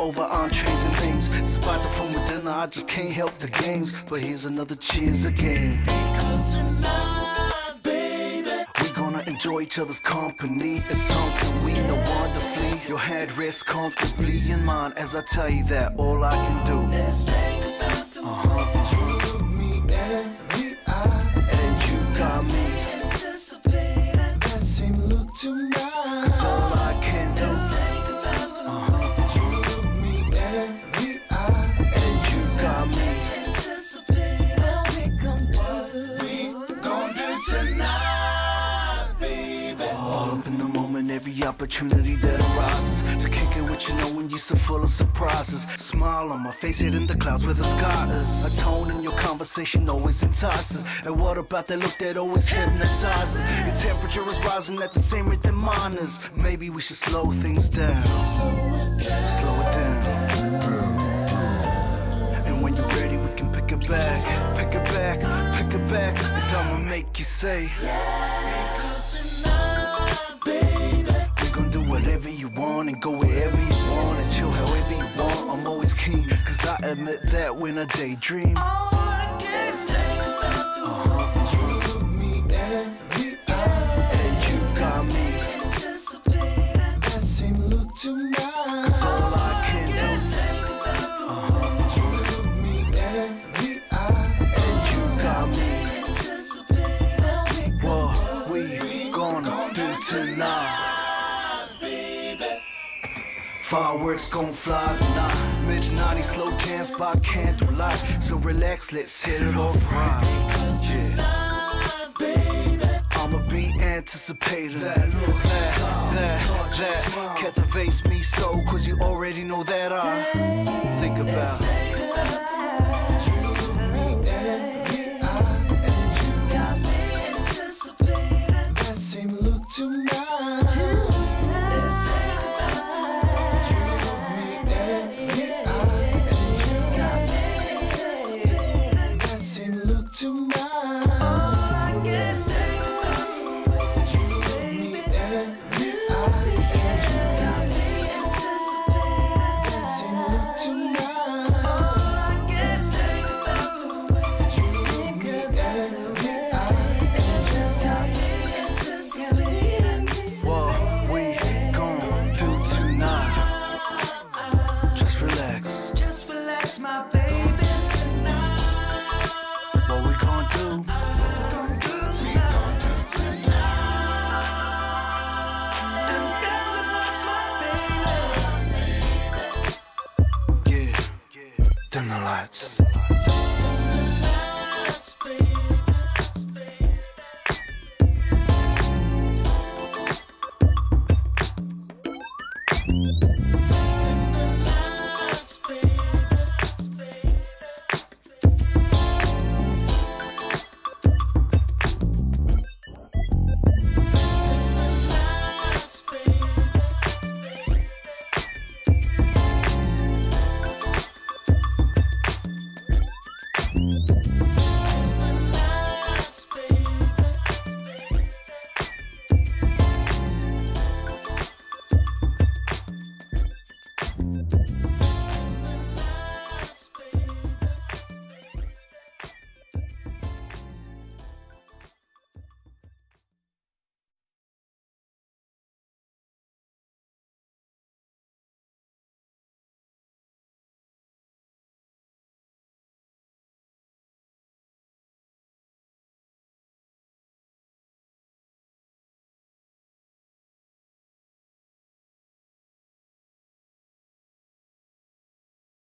over entrees and things. Despite the former dinner, I just can't help the games. But here's another cheers again. Because tonight, baby, we gonna enjoy each other's company. It's something we know wonderfully. Your head rests comfortably in mine as I tell you that all I can do is think about the look me and the eye, and you got me anticipating that same look tonight. 'Cause all I can do is think about the look me and the eye, and you got me anticipating what we gon' do tonight, baby. All up in the moment, every opportunity that arises to kick it with you, knowing you're so full of surprises. Smile on my face, hitting the clouds where the sky is. A tone in your conversation always entices. And what about that look that always hypnotizes? Your temperature is rising at the same rate that mine is. Maybe we should slow things down. Slow it down. And when you're ready, we can pick it back. Pick it back, pick it back. And I'ma make you say, whatever you want and go wherever you want and chill however you want. I'm always keen, 'cause I admit that when I daydream, all I can is think about me and the eye, and you got me anticipating that same look tonight. 'Cause all I can do is think about me and the eye, and you got me anticipating what we gonna do tonight. Fireworks gon' fly tonight. Mid-90s slow jams by candlelight. So relax, let's hit it off right. Yeah. I'ma be anticipating that captivates me so. 'Cause you already know that I think about that same look tonight. Dim the lights.